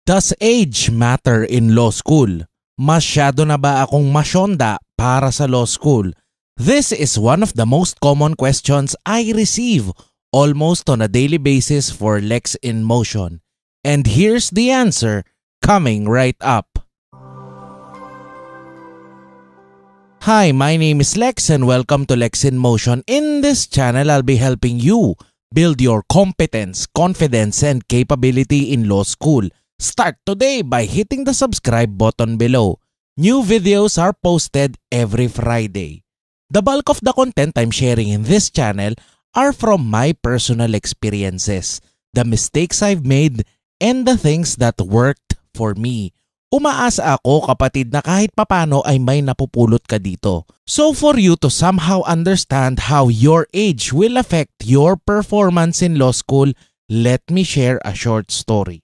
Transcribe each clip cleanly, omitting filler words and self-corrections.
Does age matter in law school? Masyado na ba akong mashonda para sa law school? This is one of the most common questions I receive almost on a daily basis for Lex in Motion. And here's the answer coming right up. Hi, my name is Lex and welcome to Lex in Motion. In this channel, I'll be helping you build your competence, confidence, and capability in law school. Start today by hitting the subscribe button below. New videos are posted every Friday. The bulk of the content I'm sharing in this channel are from my personal experiences, the mistakes I've made, and the things that worked for me. Umaasa ako kapatid na kahit papano ay may napupulot ka dito. So for you to somehow understand how your age will affect your performance in law school, let me share a short story.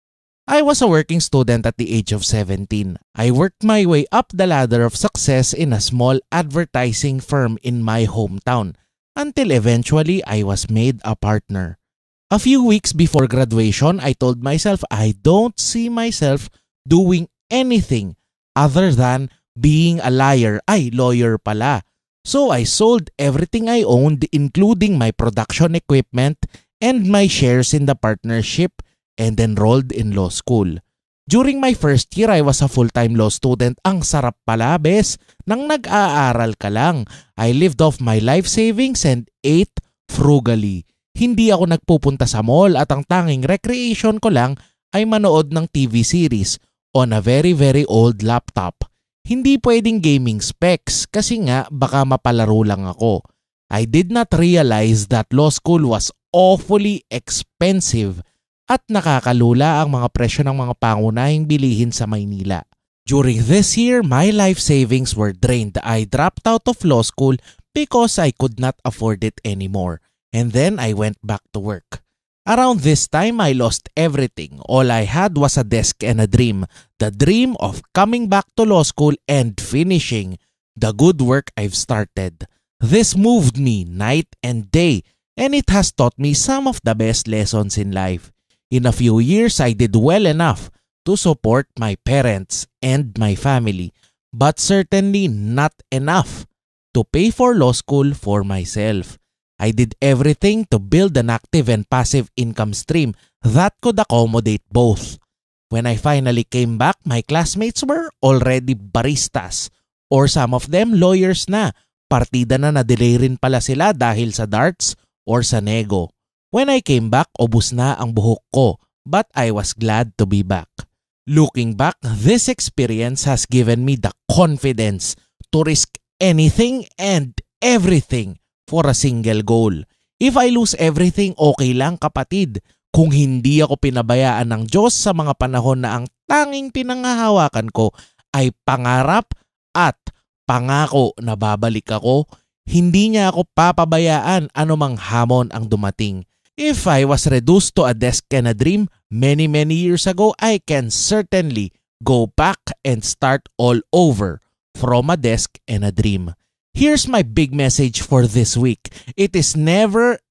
I was a working student at the age of 17. I worked my way up the ladder of success in a small advertising firm in my hometown until eventually I was made a partner. A few weeks before graduation, I told myself I don't see myself doing anything other than being a liar. Ay, lawyer pala. So I sold everything I owned, including my production equipment and my shares in the partnership, and enrolled in law school. During my first year, I was a full-time law student. Ang sarap pala, bes, nang nag-aaral ka lang. I lived off my life savings and ate frugally. Hindi ako nagpupunta sa mall at ang tanging recreation ko lang ay manood ng TV series on a very old laptop. Hindi pwedeng gaming specs kasi nga baka mapalaro lang ako. I did not realize that law school was awfully expensive at nakakalula ang mga presyo ng mga pangunahing bilihin sa Maynila. During this year, my life savings were drained. I dropped out of law school because I could not afford it anymore. And then I went back to work. Around this time, I lost everything. All I had was a desk and a dream. The dream of coming back to law school and finishing the good work I've started. This moved me night and day, and it has taught me some of the best lessons in life. In a few years, I did well enough to support my parents and my family, but certainly not enough to pay for law school for myself. I did everything to build an active and passive income stream that could accommodate both. When I finally came back, my classmates were already baristas, or some of them lawyers na. Partida na na-delay rin pala sila dahil sa darts or sa nego. When I came back, ubos na ang buhok ko, but I was glad to be back. Looking back, this experience has given me the confidence to risk anything and everything for a single goal. If I lose everything, okay lang kapatid. Kung hindi ako pinabayaan ng Diyos sa mga panahon na ang tanging pinanghahawakan ko ay pangarap at pangako na babalik ako, hindi niya ako papabayaan anumang hamon ang dumating. If I was reduced to a desk and a dream many years ago, I can certainly go back and start all over from a desk and a dream. Here's my big message for this week. It is never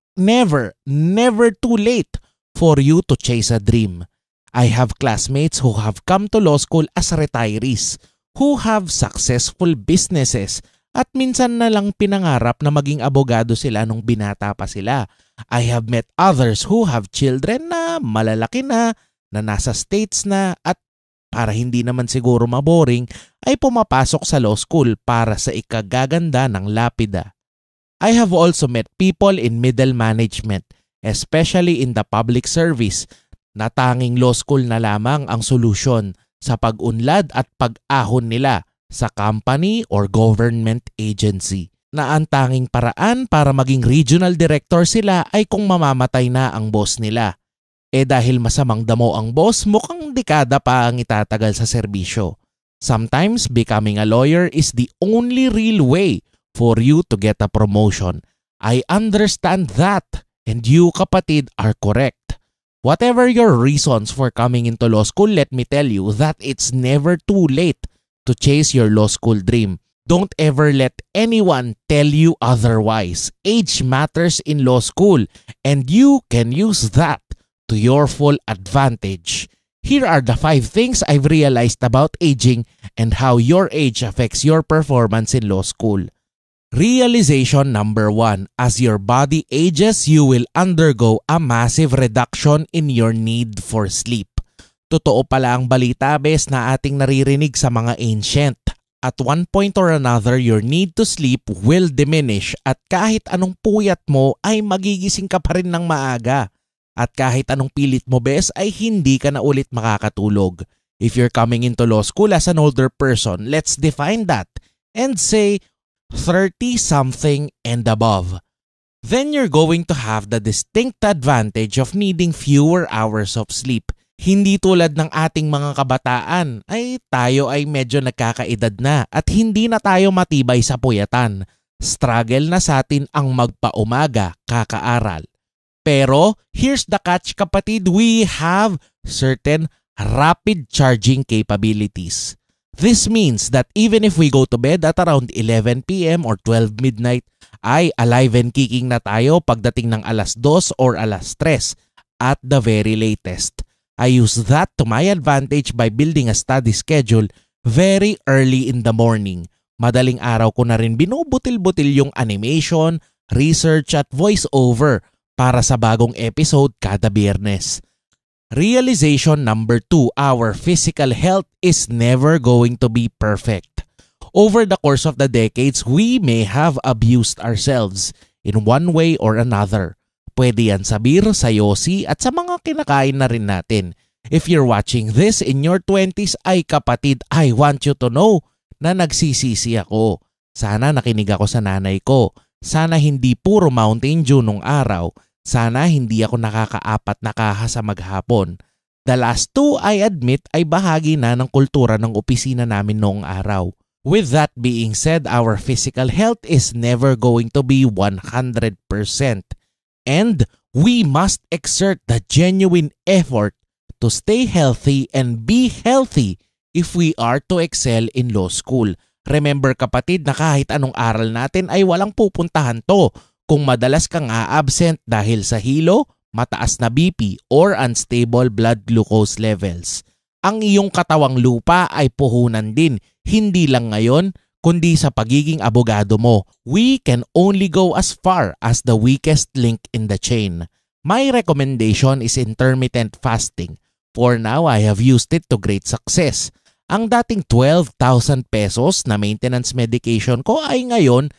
too late for you to chase a dream. I have classmates who have come to law school as retirees, who have successful businesses, at minsan na lang pinangarap na maging abogado sila nung binata pa sila. I have met others who have children na malalaki na nasa States na, at para hindi naman siguro maboring, ay pumapasok sa law school para sa ikagaganda ng lapida. I have also met people in middle management, especially in the public service, na tanging law school na lamang ang solusyon sa pag-unlad at pag-ahon nila sa company or government agency, na ang tanging paraan para maging regional director sila ay kung mamamatay na ang boss nila. Dahil masamang damo ang boss, mukhang dekada pa ang itatagal sa serbisyo. Sometimes becoming a lawyer is the only real way for you to get a promotion. I understand that, and you kapatid are correct. Whatever your reasons for coming into law school, let me tell you that it's never too late to chase your law school dream. Don't ever let anyone tell you otherwise. Age matters in law school, and you can use that to your full advantage. Here are the 5 things I've realized about aging and how your age affects your performance in law school. Realization number 1. As your body ages, you will undergo a massive reduction in your need for sleep. Totoo pala ang balita bes na ating naririnig sa mga ancient. At one point or another, your need to sleep will diminish at kahit anong puyat mo ay magigising ka pa rin ng maaga. At kahit anong pilit mo bes ay hindi ka na ulit makakatulog. If you're coming into law school as an older person, let's define that and say 30-something and above. Then you're going to have the distinct advantage of needing fewer hours of sleep. Hindi tulad ng ating mga kabataan ay tayo ay medyo nagkakaedad na at hindi na tayo matibay sa puyatan. Struggle na sa atin ang magpaumaga, kakaaral. Pero here's the catch kapatid, we have certain rapid charging capabilities. This means that even if we go to bed at around 11 p.m. or 12 midnight, ay alive and kicking na tayo pagdating ng alas 2 or alas 3 at the very latest. I use that to my advantage by building a study schedule very early in the morning. Madaling araw ko na rin binubutil-butil yung animation, research at voiceover para sa bagong episode kada Biyernes. Realization number 2, our physical health is never going to be perfect. Over the course of the decades, we may have abused ourselves in one way or another. Pwede yan sa beer, sa yosi at sa mga kinakain na rin natin. If you're watching this in your 20s, ay kapatid, I want you to know na nagsisisi ako. Sana nakinig ako sa nanay ko. Sana hindi puro Mountain Dew nung araw. Sana hindi ako nakakaapat na kaha sa maghapon. The last 2, I admit, ay bahagi na ng kultura ng opisina namin noong araw. With that being said, our physical health is never going to be 100%. And we must exert the genuine effort to stay healthy and be healthy if we are to excel in law school. Remember kapatid na kahit anong aral natin ay walang pupuntahan to kung madalas kang a-absent dahil sa hilo, mataas na BP or unstable blood glucose levels. Ang iyong katawang lupa ay puhunan din, hindi lang ngayon, kundi sa pagiging abogado mo. We can only go as far as the weakest link in the chain. My recommendation is intermittent fasting. For now, I have used it to great success. Ang dating 12,000 pesos na maintenance medication ko ay ngayon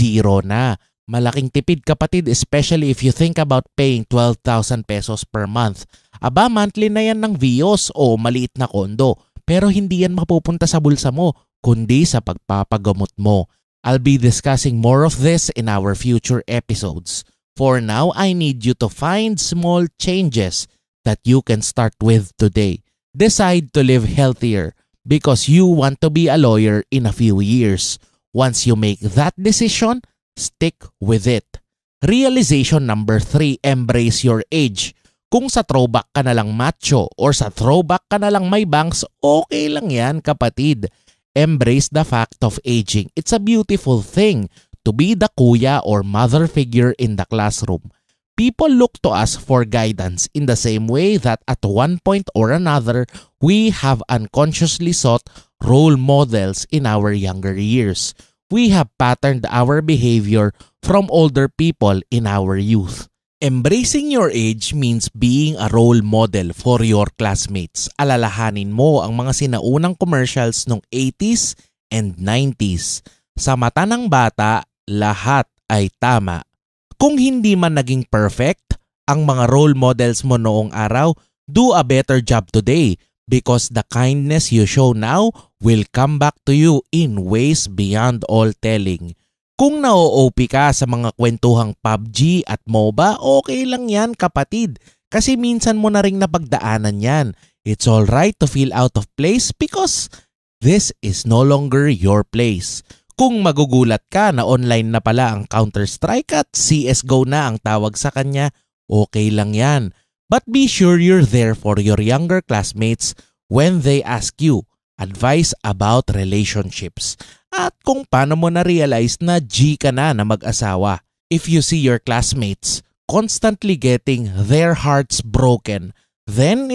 0 na. Malaking tipid kapatid, especially if you think about paying 12,000 pesos per month. Aba, monthly na yan ng VIOS o maliit na kondo. Pero hindi yan mapupunta sa bulsa mo, kundi sa pagpapagamot mo. I'll be discussing more of this in our future episodes. For now, I need you to find small changes that you can start with today. Decide to live healthier because you want to be a lawyer in a few years. Once you make that decision, stick with it. Realization number 3, embrace your age. Kung sa throwback ka na lang macho or sa throwback ka na lang may bangs, okay lang yan kapatid. Embrace the fact of aging. It's a beautiful thing to be the kuya or mother figure in the classroom. People look to us for guidance in the same way that at one point or another, we have unconsciously sought role models in our younger years. We have patterned our behavior from older people in our youth. Embracing your age means being a role model for your classmates. Alalahanin mo ang mga sinaunang commercials ng 80s and 90s. Sa mata ng bata, lahat ay tama. Kung hindi man naging perfect, ang mga role models mo noong araw, do a better job today because the kindness you show now will come back to you in ways beyond all telling. Kung na-OP ka sa mga kwentuhang PUBG at MOBA, okay lang yan kapatid. Kasi minsan mo na ring napagdaanan yan. It's alright to feel out of place because this is no longer your place. Kung magugulat ka na online na pala ang Counter-Strike at CSGO na ang tawag sa kanya, okay lang yan. But be sure you're there for your younger classmates when they ask you advice about relationships. At kung paano mo na-realize na G ka na mag-asawa. If you see your classmates constantly getting their hearts broken, then it's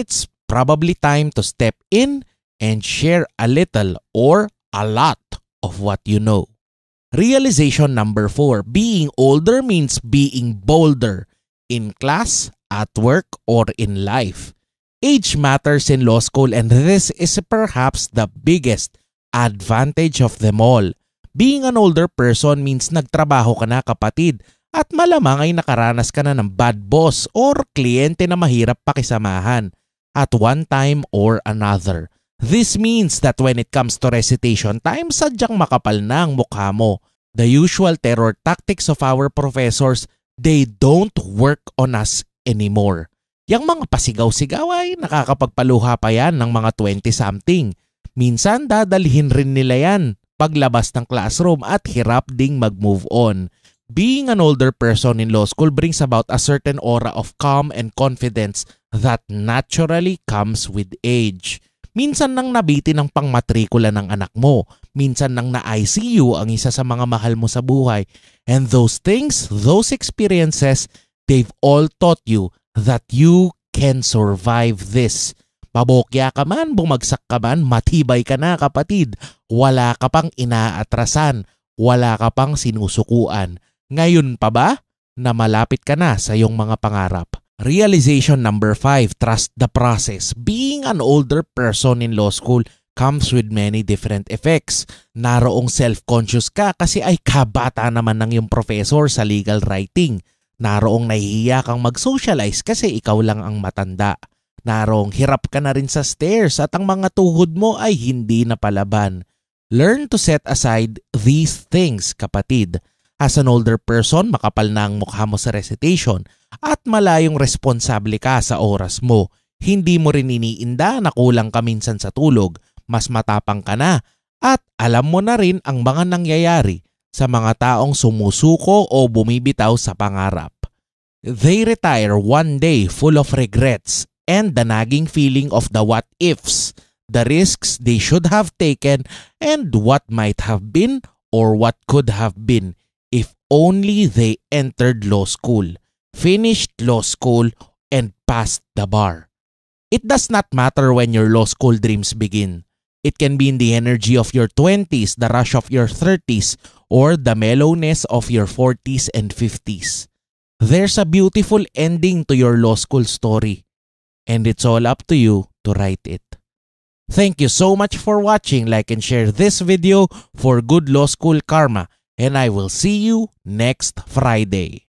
probably time to step in and share a little or a lot of what you know. Realization number 4, being older means being bolder in class, at work, or in life. Age matters in law school, and this is perhaps the biggest advantage of them all. Being an older person means nagtrabaho ka na, kapatid, at malamang ay nakaranas ka na ng bad boss or kliyente na mahirap pakisamahan at one time or another. This means that when it comes to recitation time, sadyang makapal na ang mukha mo. The usual terror tactics of our professors, they don't work on us anymore. Yang mga pasigaw-sigaw ay nakakapagpaluha pa yan ng mga 20-something. Minsan dadalhin rin nila yan paglabas ng classroom at hirap ding mag-move on. Being an older person in law school brings about a certain aura of calm and confidence that naturally comes with age. Minsan nang nabitin ang pangmatrikula ng anak mo, minsan nang na-ICU ang isa sa mga mahal mo sa buhay. And those things, those experiences, they've all taught you that you can survive this. Pabokya ka man, bumagsak ka man, matibay ka na, kapatid. Wala ka pang inaatrasan, wala ka pang sinusukuan. Ngayon pa ba na malapit ka na sa iyong mga pangarap? Realization number 5, trust the process. Being an older person in law school comes with many different effects. Naroong self-conscious ka kasi ay kabata naman ng iyong professor sa legal writing. Naroong nahihiya kang mag-socialize kasi ikaw lang ang matanda. Naroong hirap ka na rin sa stairs at ang mga tuhod mo ay hindi na palaban. Learn to set aside these things, kapatid. As an older person, makapal na ang mukha mo sa recitation at malayong responsable ka sa oras mo. Hindi mo rin iniinda na kulang ka minsan sa tulog, mas matapang ka na at alam mo na rin ang mga nangyayari sa mga taong sumusuko o bumibitaw sa pangarap. They retire one day full of regrets and the nagging feeling of the what ifs, the risks they should have taken and what might have been or what could have been if only they entered law school, finished law school, and passed the bar. It does not matter when your law school dreams begin. It can be in the energy of your 20s, the rush of your 30s, or the mellowness of your 40s and 50s. There's a beautiful ending to your law school story, and it's all up to you to write it. Thank you so much for watching. Like and share this video for good law school karma. And I will see you next Friday.